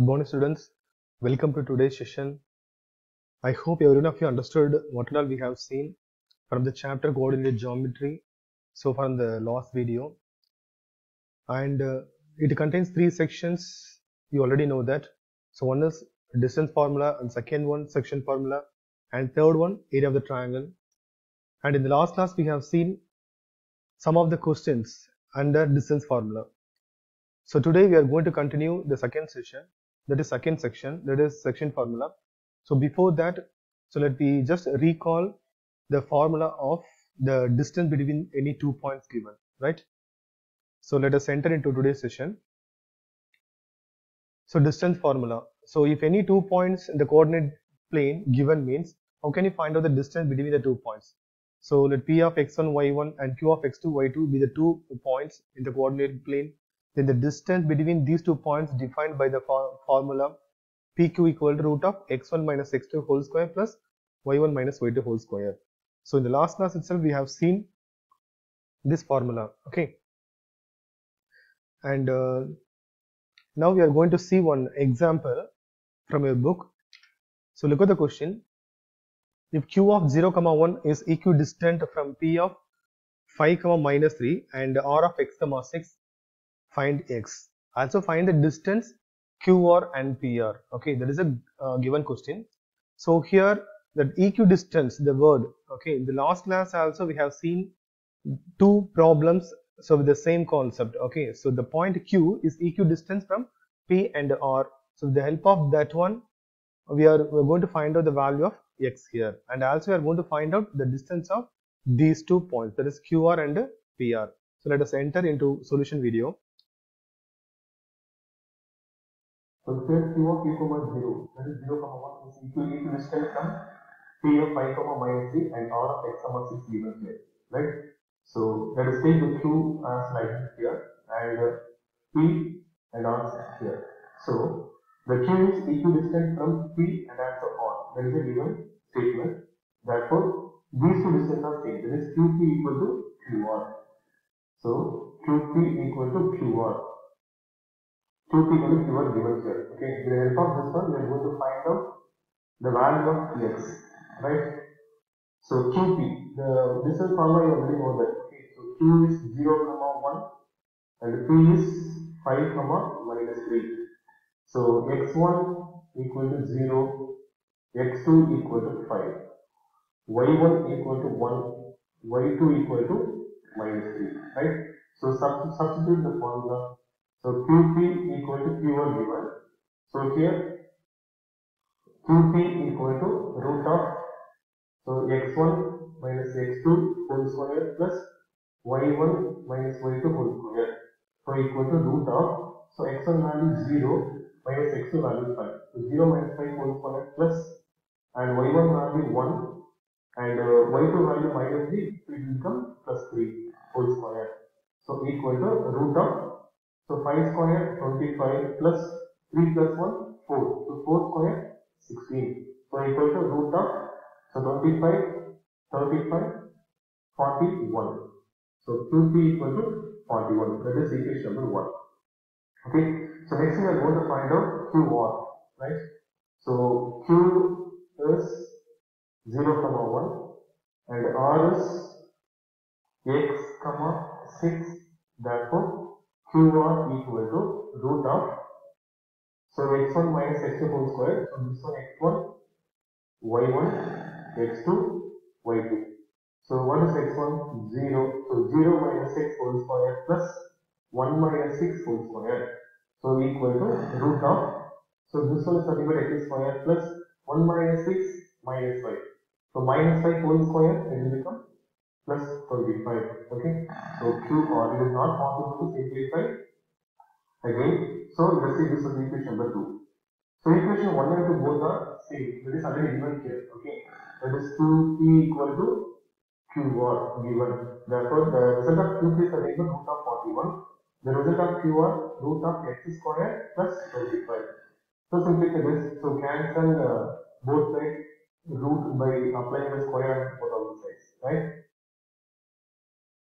Good morning, students. Welcome to today's session. I hope everyone of you understood what all we have seen from the chapter coordinate geometry so far in the last video. And it contains three sections. You already know that. So one is distance formula, and second one section formula, and third one area of the triangle. And in the last class, we have seen some of the questions under distance formula. So today we are going to continue the second session, that is second section, that is section formula. So before that, so let me just recall the formula of the distance between any 2 points given, right? So let us enter into today's session. So distance formula. So if any 2 points in the coordinate plane given means, how can you find out the distance between the 2 points? So let P of x1, y1 and Q of x2, y2 be the 2 points in the coordinate plane. Then the distance between these 2 points defined by the formula PQ equal to root of x1 minus x2 whole square plus y1 minus y2 whole square. So in the last class itself we have seen this formula, okay? And now we are going to see one example from your book. So look at the question. If Q of 0, 1 is equidistant from P of 5, minus 3 and R of x, 6, find x. Also find the distance QR and PR. Okay, that is a given question. So here that equidistance, the word, okay, in the last class also we have seen two problems so with the same concept. Okay, so the point Q is equidistant from P and R. So with the help of that one, we're going to find out the value of x here, and also we are going to find out the distance of these 2 points, that is QR and PR. So let us enter into solution video. So here Q of P, 0, that is 0, 1 is equidistant from P of 5, minus 3 and R of x, 6 given here, right? So let us take the Q as like here and P and R here. So the Q is equidistant from P and also R. That is a given statement. Therefore, these two distances are same. That is QP equal to QR. So QP equal to QR. QP equal to QR given here. Okay. With the help of this one, we are going to find out the value of x. Right. So QP, the distance formula you already know that. Okay. So Q is 0, 1 and P is 5, minus 3. So x1 equal to 0, x2 equal to 5, y1 equal to 1, y2 equal to minus 3, right? So substitute the formula. So QP equal to QR given. So here QP equal to root of, so x1 minus x2 whole square plus y1 minus y2 whole square. So equal to root of, so x1 value 0 minus x2 value 5. So 0 minus 5 whole square plus, and y1 value 1 and y2 value minus 3, so it will become plus 3 whole square. So equal to root of, so 5 square 25 plus 3 plus 1 4. So 4 square 16. So equal to root of, so 25, 35, 41. So QP equal to 41. That is equation number 1. Okay. So next we are going to find out QR, right? So Q is 0, 1 and R is x, 6. Therefore, QR equal to root of, so x1 minus x2 whole square. So this one x1, y1, x2, y2. So what is x1? 0. So 0 minus 6 whole square plus 1 minus 6 whole square. So equal to root of, so this one is nothing but x square plus 1 minus 6 minus 5. So minus 5 whole square, it will become plus 25. Okay. So QR, it is not possible to simplify again. So let's see, this is equation number 2. So equation 1 and 2 both are same. That is already given here. Okay. That is QP equal to QR given. Therefore, the result of QP is nothing but root of 41. The result of QR, root of x square plus 25. So simplify this. So cancel both sides root by applying the square on both of the sides, right?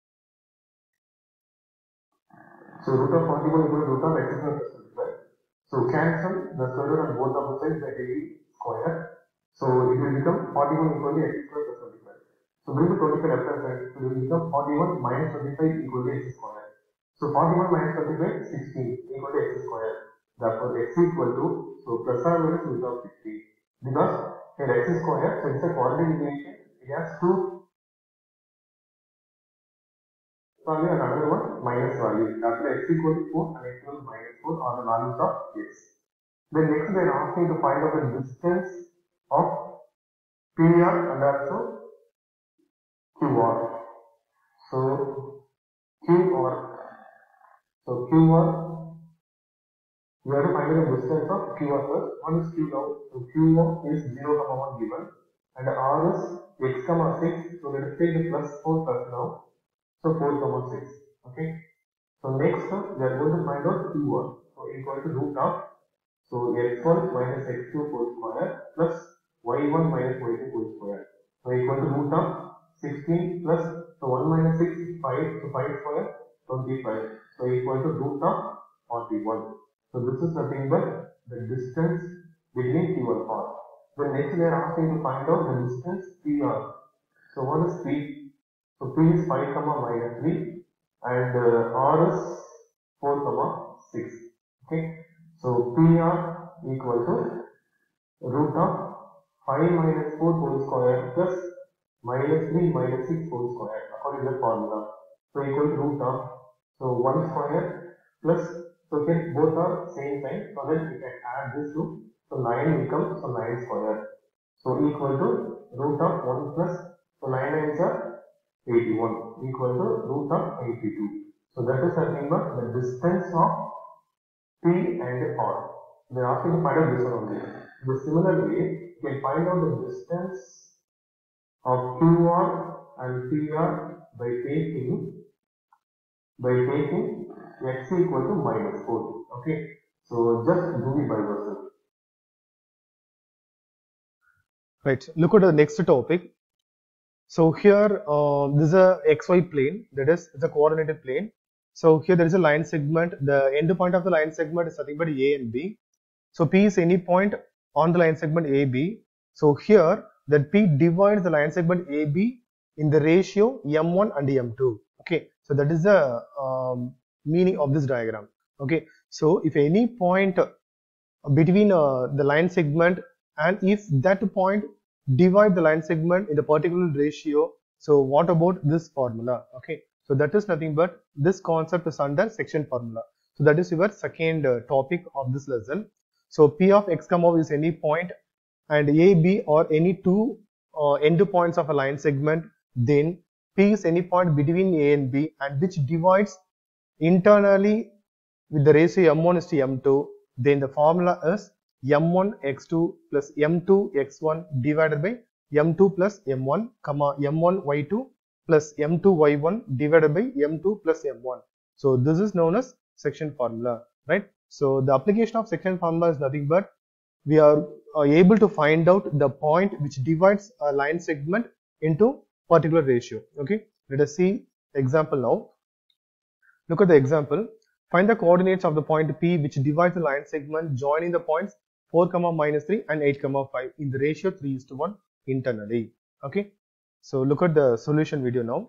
So root of 41 equal to root of x square plus 25. So cancel the square root on both of the sides by taking square. So it will become 41 equal to x square plus 25. So bring the 25 left hand side. So it will become 41 minus 25 equal to x square. So 41 minus 25 16 equal to x square. Therefore x equal to, so plus or minus root of 16. Because here x square, so it's a quadratic equation. It has two value and another one minus value. Therefore x equal to 4 and x equal to minus 4 are the values of x. Then next they are asking to find out the distance of PR and also QR. So QR, we have to find out the distance of QR first. One is Q now. So Q is 0, 1 given, and R is x, 6. So let us take the plus 4 first now. So 4, 6. Okay. So next we are going to find out Q1. So equal to root of, so x1 minus x2 whole square plus y1 minus y2 whole square. So equal to root of 16 plus, so 1 minus 6 is 5, so 5 square 25. So equal to root of 41. So this is nothing but the distance between Q and R. Then next we are asking to find out the distance PR. So one is P. So P is 5, minus 3 and R is 4, 6. Okay. So PR equal to root of 5 minus 4 whole square plus minus 3 minus 6 whole square according to the formula. So equal to root of, so 1 square plus, so here both are same sign, so that we can add this to, so 9 becomes, so 9 square. So equal to root of 1 plus, so 9 9s are 81 equal to root of 82. So that is nothing but the distance of P and R. They are asking to find out this one only. In a similar way, you can find out the distance of QR and PR by taking x equal to minus 4. Okay. So just do it by yourself. Right. Look at the next topic. So here, this is a XY plane, that is the coordinated plane. So here there is a line segment. The end point of the line segment is nothing but A and B. So P is any point on the line segment AB. So here that P divides the line segment AB in the ratio M1 and M2. Okay. So that is the meaning of this diagram. Okay. So if any point between the line segment, and if that point divide the line segment in a particular ratio, so what about this formula? Okay, so that is nothing but this concept is under section formula. So that is your second topic of this lesson. So P of x comma is any point and A, B or any two end points of a line segment, then P is any point between A and B and which divides internally with the ratio M1 is to M2, then the formula is M1 x2 plus M2 x1 divided by M2 plus M1, comma M1 y2 plus M2 y1 divided by M2 plus M1. So this is known as section formula, right? So the application of section formula is nothing but we are able to find out the point which divides a line segment into particular ratio. Okay, let us see example now. Look at the example. Find the coordinates of the point P which divides the line segment joining the points 4, minus 3 and 8, 5 in the ratio 3:1 internally. Okay. So look at the solution video now.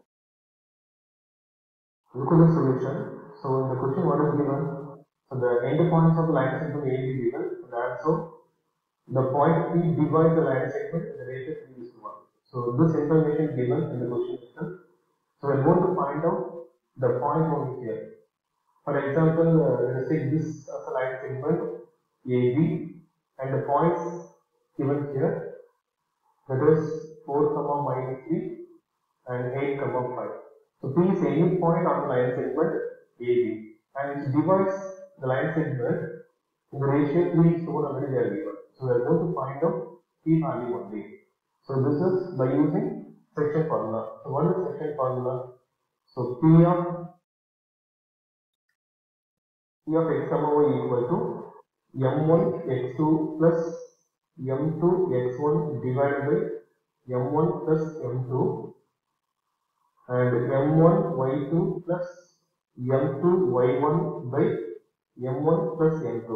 Look at the solution. So in the question what is given? So the end points of the line segment A is given. So also the point P divides the line segment in the ratio 3:1. So this information is given in the question itself. So we are going to find out the point over here. For example, let us take this as a line segment AB and the points given here, that is 4, minus 3 and 8, 5. So P is any point on the line segment AB and it divides the line segment in the ratio 3:1 already they are given. So we are going to find out P value only. So this is by using section formula. So what is section formula? So P of x comma y equal to m1 x2 plus m2 x1 divided by m1 plus m2 and m1 y2 plus m2 y1 by m1 plus m2.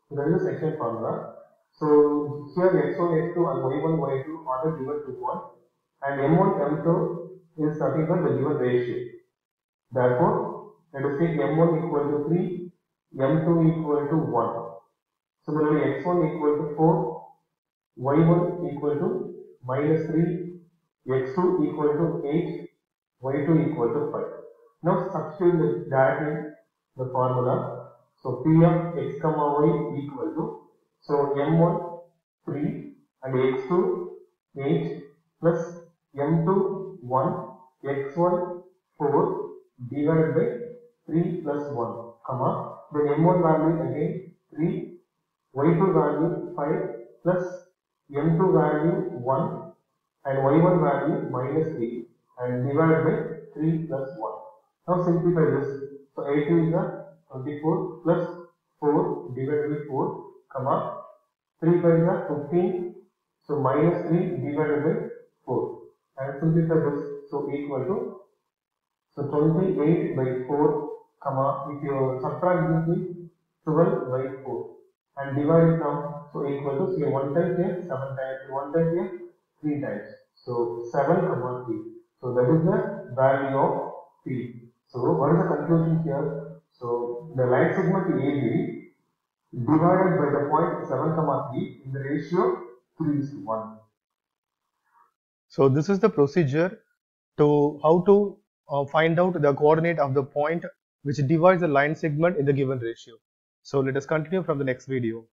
So that is the second formula. So here x1, x2 and y1, y2 are the given 2 points, and m1, m2 is nothing but the given ratio. Therefore, let us take m1 equal to 3, m2 equal to 1. Similarly, x1 equal to 4, y1 equal to minus 3, x2 equal to 8, y2 equal to 5. Now substitute that in the formula. So p of x comma y equal to, so m1 3 and x2 8 plus m2 1, x1 4 divided by 3 plus 1, comma, then m1 value again 3, y2 value 5 plus m2 value 1 and y1 value minus 3 and divided by 3 plus 1. Now simplify this. So a2 is a 24 plus 4 divided by 4, comma, 3 by the 15, so minus 3 divided by 4, and simplify this, so equal to, so 28 by 4, comma, if you subtract this is 12 by 4 and divide it now, so equal to, say 1 time here, 7 times, 1 time here, 3 times, so 7 comma 3. So that is the value of P. So what is the conclusion here? So the line segment AB divided by the point 7 comma 3 in the ratio 3:1. So this is the procedure to how to find out the coordinate of the point which divides the line segment in the given ratio. So let us continue from the next video.